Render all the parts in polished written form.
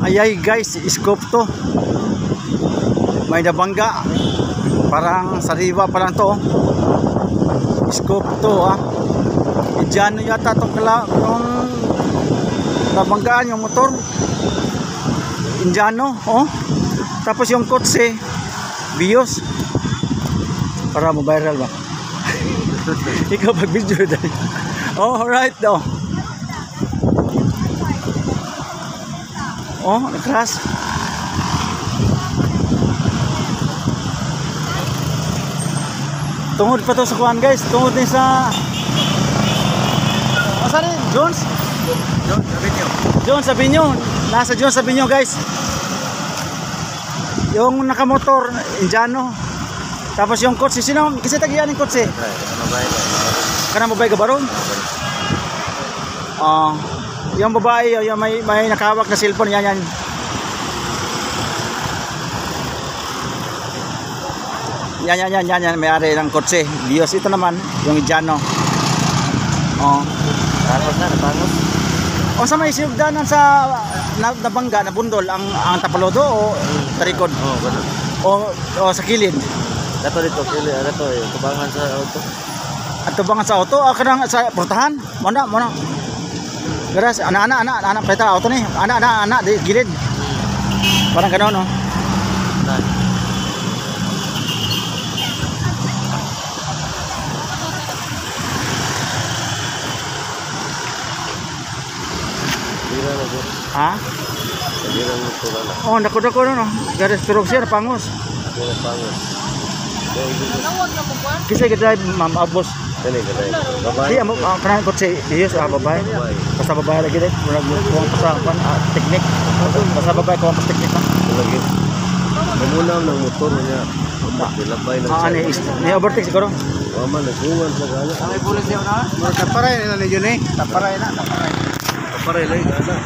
Ayay guys, scoop to. May nabangga. Parang sariwa pa lang to. Scoop to ah. Indiano yata itong yung nabanggaan yung motor. Indiano, oh. Tapos yung kotse, Vios. Para mo viral ba? Ikaw pag-video dahil. Oh, alright daw. Oh, nakras. Tungod pa to sa kuhan guys. Tungod din sa saan rin? Jones? Jones Avenue. Nasa Jones Avenue guys. Yung nakamotor, Indiano. Tapos yung kotse, sino? Kasi tagiyan yung kotse. Kanang babae ka ba ron? Yung babae, yung may nakahawak na cellphone, yan. Yan, may-ari ng kotse. Dios, ito naman, yung Indiano. Napangos. O sa may sinugdanan sa nabangga, nabundol, ang tapalodo o tarikod? O sa kilid? Dato dito, dato tubangan sa auto. At tubangan sa auto? Kanang sa portahan? Muna. Garas, anak, peta auto ni. Anak, di gilid. Parang gano'n, no? Ha? Oh, dako no. Garas turog siya, pangos. Kisay ka drive, ma'am, abos. Di amo kanang kotse diyos babae. Basta babae lagi dit, murag kuwang pasapan teknik. Basta babae kuwang pas teknik na. Lagi. Namunaw ng motor niya. Dilabay ng ni overtake siguro. Mama nagungan sa gala. Ay pulis niya na. Taparay na ni Juni. Taparay. Taparay lagi gala.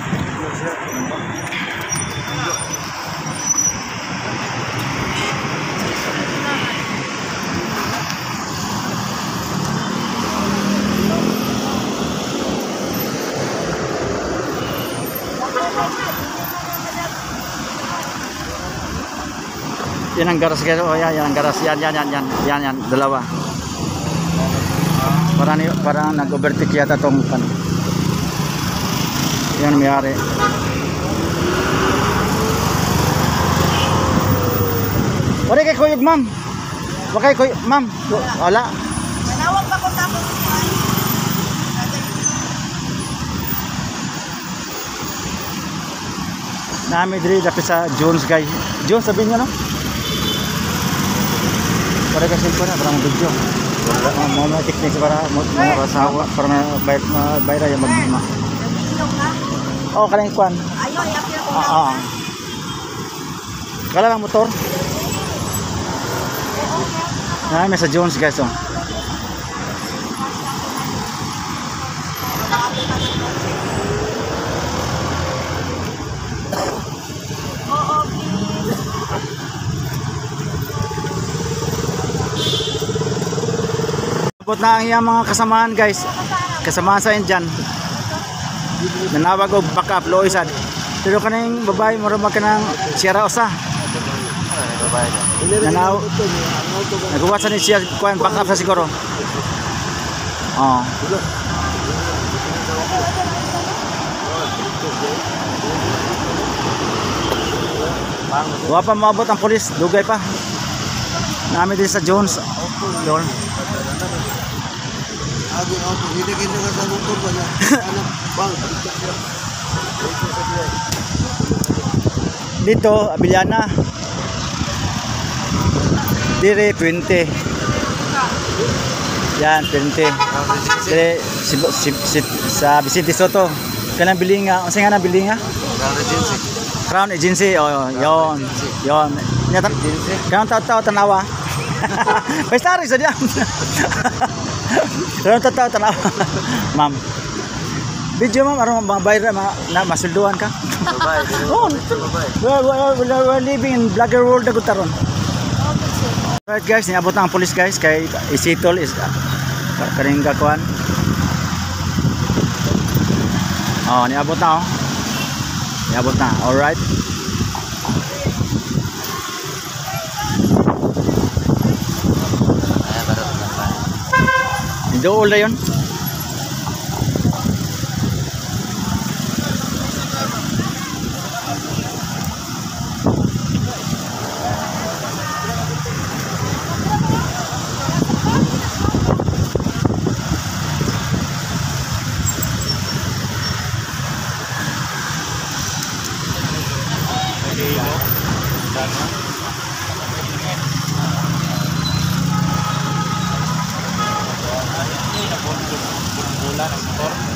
Yan ang garas guys. Oh, yan ang garas. Yan, dalawa. Parang nag-overtake yata tong kan. Yan may-ari. Wala kay kuyog, ma'am. Wala kay kuyog, ma'am. Wala. Manawag pa ko tapos. Nami diri dapat sa Jones guys. Jones sabihin niyo no? Para kasi para video. Mau teknik para mga asawa para bayar yung magma. Oh, kaling kwan. Ayo, yapir ko. Kala lang motor. May sa Jones guys oh. Na ang iyang mga kasamaan guys, kasamaan sa Indian nanawag og backup loisan pero kaning babae marumag ka ng siyara usa nanaw nagbuwat sa ni siya kuan backup sa siguro wa pa maabot ang pulis, dugay pa namin din sa Jones doon. Dito, Abiliana. Dire 20. Yan, 20. Dire sa Vicente Soto. Kanang bilinga, unsa nga nang bilinga? Crown Agency. Oh, yon. Kanang taw tanawa. Pestari sa diyan. Pero tanaw. Ma'am. Video ma'am, aron mabayra na masulduan ka. Oh, we're living in vlogger world na gutaron. Alright guys, niabot na ang police guys kay Isitol is kaning gakuan. Oh, niabot na oh. Yabot na. Alright. Dool na yun. Bulan,